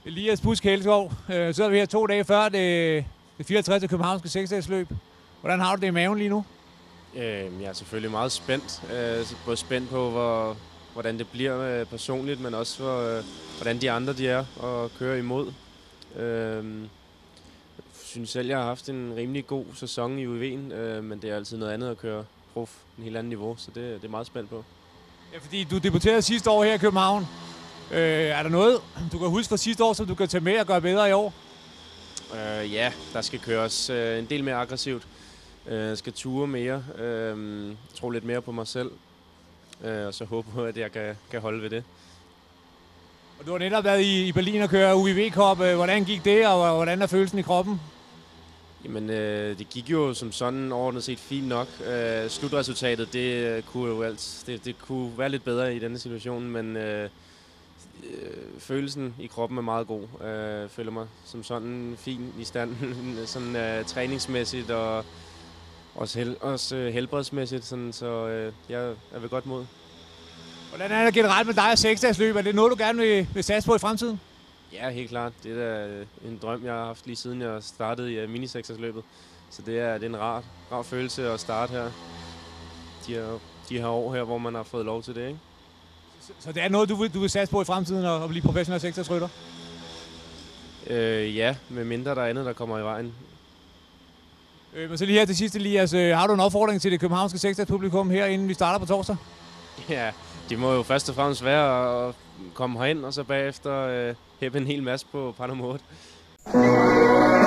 Elias Busk Helskov, så er vi her 2 dage før det 64. københavnske 6-dagsløb. Hvordan har du det i maven lige nu? Jeg er selvfølgelig meget spændt. Både spændt på, hvordan det bliver personligt, men også hvordan de andre de er at køre imod. Jeg synes selv, jeg har haft en rimelig god sæson i UEV'en, men det er altid noget andet at køre prof, en helt anden niveau, så det er meget spændt på. Ja, fordi du debuterede sidste år her i København. Er der noget, du kan huske fra sidste år, som du kan tage med og gøre bedre i år? Ja, der skal køres en del mere aggressivt. Jeg skal ture mere, tro lidt mere på mig selv, og så håbe på, at jeg kan holde ved det. Og du har netop været i Berlin og køre UEV Cup. Hvordan gik det, og hvordan er følelsen i kroppen? Jamen, det gik jo som sådan overordnet set fint nok. Slutresultatet, det kunne være lidt bedre i denne situation, men følelsen i kroppen er meget god. Jeg føler mig som sådan fin i stand, sådan træningsmæssigt og også helbredsmæssigt, sådan, så jeg er ved godt mod. Hvordan er det generelt med dig og 6-dagsløb? Er det noget, du gerne vil satse på i fremtiden? Ja, helt klart. Det er en drøm, jeg har haft lige siden jeg startede i mini-6-dagsløbet. Så det er en rar følelse at starte her. De her år her, hvor man har fået lov til det, ikke? Så det er noget, du vil satse på i fremtiden at blive professionel 6-dagsrytter? Ja, med mindre der er andet, der kommer i vejen. Men så lige her til sidst, Elias, har du en opfordring til det københavnske 6-dagspublikum her, inden vi starter på torsdag? Ja, det må jo først og fremmest være at komme herind, og så bagefter hæppe en hel masse på Panorama 8.